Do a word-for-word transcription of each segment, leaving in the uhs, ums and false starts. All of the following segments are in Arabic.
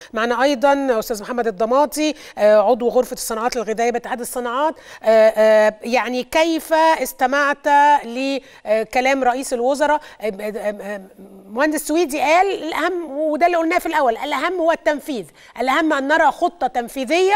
معنا ايضا استاذ محمد الضماطي عضو غرفه الصناعات الغذائيه باتحاد الصناعات. يعني كيف استمعت لكلام رئيس الوزراء؟ مهندس سويدي قال الاهم، وده اللي قلناه في الاول، الاهم هو التنفيذ، الاهم ان نرى خطه تنفيذيه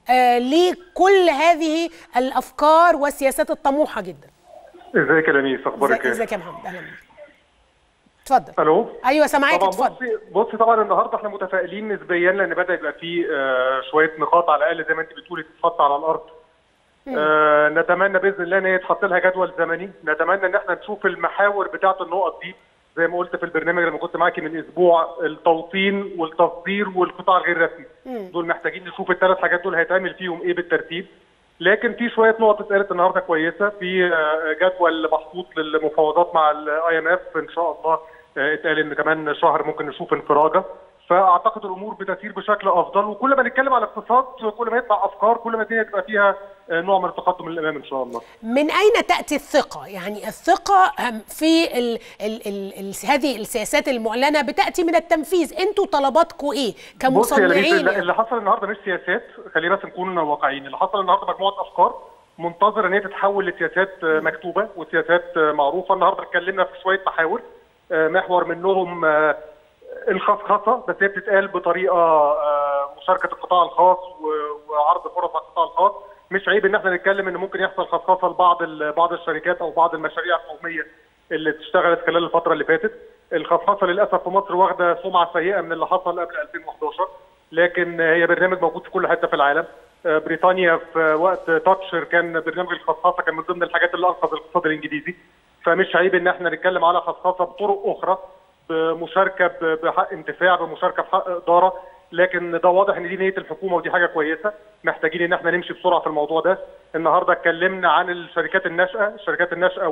لكل هذه الافكار والسياسات الطموحه جدا. ازيك يا لميس، اخبارك ايه؟ ازيك يا محمد؟ اهلا بيك. اتفضل. الو. ايوه سامعاك، اتفضل. بصي بصي طبعا النهارده احنا متفائلين نسبيا، لان بدا يبقى في آه شويه نقاط على الاقل زي ما انت بتقولي تتحط على الارض. آه نتمنى باذن الله ان هي يتحط لها جدول زمني، نتمنى ان احنا نشوف المحاور بتاعه النقط دي زي ما قلت في البرنامج لما كنت معاكي من اسبوع، التوطين والتصدير والقطاع الغير رسمي. دول محتاجين نشوف الثلاث حاجات دول هيتعمل فيهم ايه بالترتيب. لكن في شويه نقط اتقالت النهارده كويسه، في جدول محطوط للمفاوضات مع الاي ام اف ان شاء الله، اتقال ان كمان شهر ممكن نشوف انفراجه، فاعتقد الامور بتسير بشكل افضل. وكل ما نتكلم على الاقتصاد كل ما يطلع افكار، كل ما الدنيا تبقى فيها نوع من التقدم للامام ان شاء الله. من اين تاتي الثقه؟ يعني الثقه في ال ال ال ال هذه السياسات المعلنه بتاتي من التنفيذ، انتوا طلباتكم ايه كمصنعين؟ اللي حصل النهارده مش سياسات، خلينا بس نكون واقعيين، اللي حصل النهارده مجموعه افكار منتظره ان هي تتحول لسياسات مكتوبه وسياسات معروفه. النهارده اتكلمنا في شويه محاور، محور منهم الخصخصه، بس هي بتتقال بطريقه مشاركه القطاع الخاص وعرض فرص على القطاع الخاص. مش عيب ان احنا نتكلم ان ممكن يحصل خصخصه لبعض بعض الشركات او بعض المشاريع القوميه اللي اشتغلت خلال الفتره اللي فاتت. الخصخصه للاسف في مصر واخده سمعه سيئه من اللي حصل قبل ألفين وحداشر، لكن هي برنامج موجود في كل حته في العالم. بريطانيا في وقت تاتشر كان برنامج الخصخصه كان من ضمن الحاجات اللي انقذ الاقتصاد الانجليزي. فمش عيب ان احنا نتكلم على خصخصه بطرق اخرى، بمشاركه بحق انتفاع، بمشاركه بحق اداره، لكن ده واضح ان دي نيه الحكومه ودي حاجه كويسه. محتاجين ان احنا نمشي بسرعه في الموضوع ده. النهارده اتكلمنا عن الشركات الناشئه، الشركات الناشئه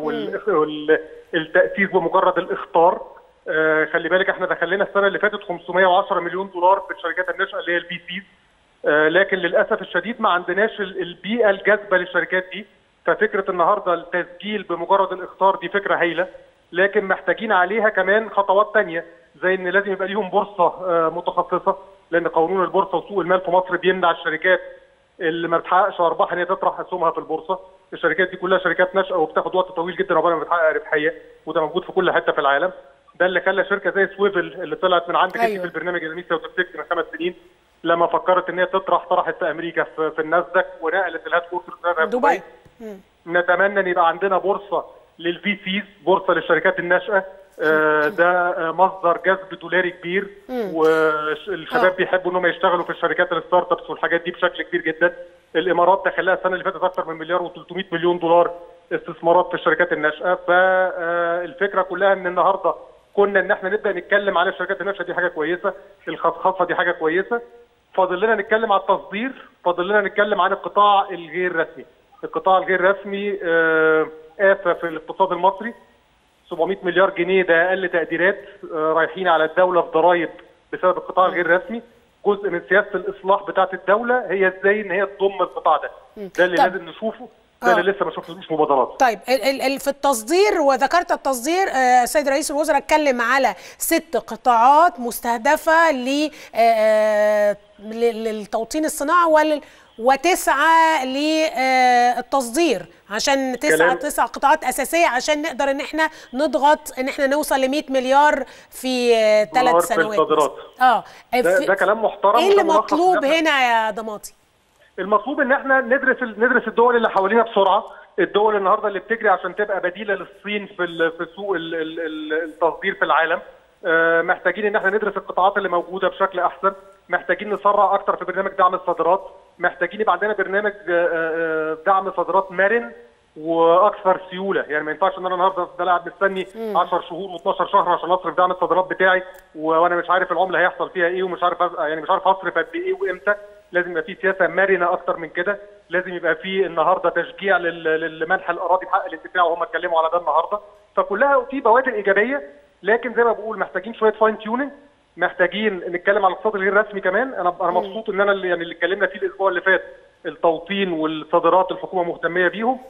والتاسيس بمجرد الاخطار. آه خلي بالك احنا دخلنا السنه اللي فاتت خمسمائة وعشرة مليون دولار في الشركات الناشئه اللي هي البي سيز، آه لكن للاسف الشديد ما عندناش البيئه الجاذبه للشركات دي. ففكره النهارده التسجيل بمجرد الاخطار دي فكره هايله، لكن محتاجين عليها كمان خطوات ثانيه، زي ان لازم يبقى ليهم بورصه متخصصه، لان قانون البورصه وسوق المال في مصر بيمنع الشركات اللي ما بتحققش ارباح ان هي تطرح اسهمها في البورصه. الشركات دي كلها شركات ناشئه وبتاخد وقت طويل جدا عقبال ما بتحقق ربحيه، وده موجود في كل حته في العالم. ده اللي خلى شركه زي سويفل اللي طلعت من عندك أيوة. في البرنامج اللي لو تفتكر من خمس سنين لما فكرت ان هي تطرح طرحت في امريكا في, في الناسداك ونقلت الهاد كوارتر دبي. نتمنى ان يبقى عندنا بورصه للفي سيز، بورصه للشركات الناشئه. آه ده آه مصدر جذب دولاري كبير، والشباب بيحبوا انهم يشتغلوا في الشركات الستارت ابس والحاجات دي بشكل كبير جدا. الامارات دخلها السنه اللي فاتت اكثر من مليار وثلاثمائة مليون دولار استثمارات في الشركات الناشئه. فالفكره كلها ان النهارده كنا ان احنا نبدا نتكلم على الشركات الناشئه، دي حاجه كويسه، الخصخصه دي حاجه كويسه. فاضل لنا نتكلم على التصدير، فاضل لنا نتكلم عن القطاع الغير رسمي. القطاع الغير رسمي آه آفة في الاقتصاد المصري، سبعمائة مليار جنيه ده اقل تقديرات رايحين على الدوله في ضرائب بسبب القطاع الغير رسمي. جزء من سياسه الاصلاح بتاعه الدوله هي ازاي ان هي تضم القطاع ده، ده اللي طيب. لازم نشوفه، ده اللي لسه ما شفناش مبادرات. طيب في التصدير، وذكرت التصدير، السيد رئيس الوزراء اتكلم على ست قطاعات مستهدفه للتوطين الصناعي وال وتسعة للتصدير، عشان تسعة تسع قطاعات أساسية عشان نقدر إن إحنا نضغط إن إحنا نوصل ل مئة مليار في ثلاث سنوات. في الصادرات. اه ده, ده كلام محترم. إيه اللي مطلوب هنا يا ضماطي؟ المطلوب إن إحنا ندرس ندرس الدول اللي حوالينا بسرعة، الدول النهارده اللي بتجري عشان تبقى بديلة للصين في في سوق التصدير في العالم. آه محتاجين ان احنا ندرس القطاعات اللي موجوده بشكل احسن، محتاجين نسرع اكتر في برنامج دعم الصادرات، محتاجين يبقى عندنا برنامج آه دعم صادرات مرن واكثر سيوله. يعني ما ينفعش ان انا النهارده افضل قاعد مستني عشر شهور واثناشر شهر عشان اصرف دعم الصادرات بتاعي وانا مش عارف العمله هيحصل فيها ايه ومش عارف يعني مش عارف اصرف قد ايه وامتى. لازم يبقى في سياسه مرنه اكتر من كده، لازم يبقى في النهارده تشجيع لمنح الاراضي بحق الانتفاع وهم اتكلموا على ده النهارده. فكلها في بوادر ايجابيه، لكن زي ما بقول محتاجين شويه فاين تيوننج، محتاجين نتكلم على الاقتصاد الغير رسمي كمان. انا انا مبسوط ان انا اللي يعني اللي اتكلمنا فيه الاسبوع اللي فات، التوطين والصادرات الحكومه مهتميه بيهم،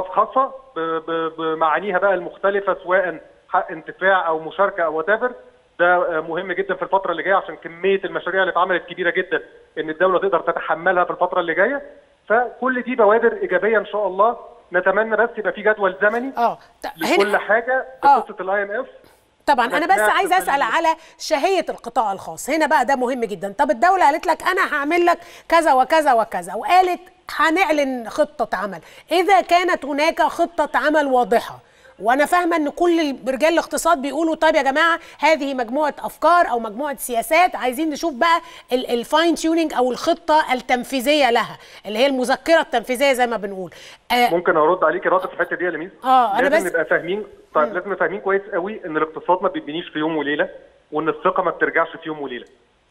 الخصخصه بمعانيها بقى المختلفه سواء حق انتفاع او مشاركه او وات ايفر، ده مهم جدا في الفتره اللي جايه عشان كميه المشاريع اللي اتعملت كبيره جدا ان الدوله تقدر تتحملها في الفتره اللي جايه. فكل دي بوادر ايجابيه ان شاء الله. نتمنى بس يبقى في جدول زمني اه لكل حاجه بقصه الاي ام اف. طبعا انا بس عايزه اسال على شهيه القطاع الخاص هنا بقى، ده مهم جدا. طب الدوله قالت لك انا هعمل لك كذا وكذا وكذا، وقالت هنعلن خطه عمل. اذا كانت هناك خطه عمل واضحه، وانا فاهمه ان كل رجال الاقتصاد بيقولوا طيب يا جماعه هذه مجموعه افكار او مجموعه سياسات، عايزين نشوف بقى الفاين تيونينج او الخطه التنفيذيه لها، اللي هي المذكره التنفيذيه زي ما بنقول. آه ممكن ارد عليكي رد في الحته دي يا لميس؟ اه انا لازم بس نبقى فاهمين. طيب لازم نبقى فاهمين كويس قوي ان الاقتصاد ما بيبنيش في يوم وليله، وان الثقه ما بترجعش في يوم وليله.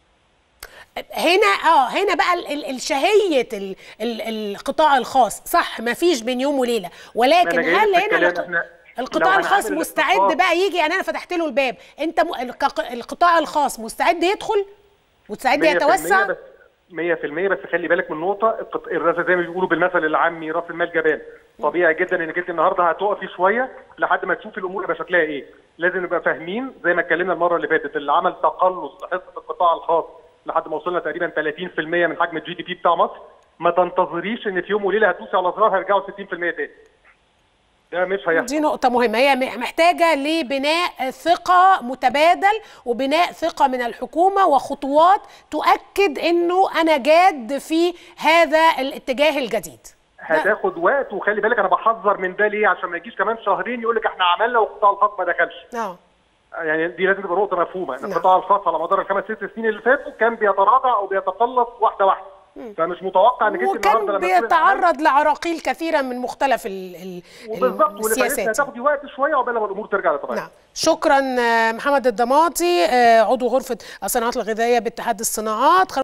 هنا اه هنا بقى الشهيه ال ال القطاع الخاص صح، ما فيش بين يوم وليله، ولكن هل هنا القطاع الخاص مستعد بقى يجي؟ يعني انا فتحت له الباب، انت م... القطاع الخاص مستعد يدخل مستعد يتوسع مية في المية. بس خلي بالك من نقطه، الراس زي ما بيقولوا بالمثل العامي راس المال جبان. طبيعي جدا انك انت النهارده هتقفي شويه لحد ما تشوفي الامور يبقى شكلها ايه. لازم نبقى فاهمين زي ما اتكلمنا المره اللي فاتت، اللي عمل تقلص لحصه القطاع الخاص لحد ما وصلنا تقريبا ثلاثين في المية من حجم الجي دي بي بتاع مصر. ما تنتظريش ان في يوم وليله هتدوسي على زرار هيرجعوا ستين في المية تاني. ده مش هيحصل. دي نقطة مهمة، هي محتاجة لبناء ثقة متبادل وبناء ثقة من الحكومة وخطوات تؤكد انه انا جاد في هذا الاتجاه الجديد. هتاخد وقت، وخلي بالك انا بحذر من ده ليه؟ عشان ما يجيش كمان شهرين يقول لك احنا عملنا والقطاع الخاص ما دخلش. اه يعني دي لازم تبقى نقطة مفهومة. ان القطاع الخاص على مدار الخمس ست سنين اللي فاتوا كان بيتراجع او بيتقلص واحدة واحدة. فمش متوقع انك انت النهارده لما بيتعرض لعراقيل كثيره من مختلف ال ال السياسات. هتاخدي وقت شويه عقبال ما الامور ترجع لطبيعتها. نعم. شكرا محمد الضماطي، عضو غرفه الصناعات الغذائيه باتحاد الصناعات.